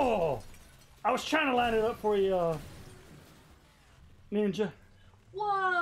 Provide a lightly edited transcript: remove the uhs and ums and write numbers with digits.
Oh! I was trying to line it up for you, Ninja. Whoa!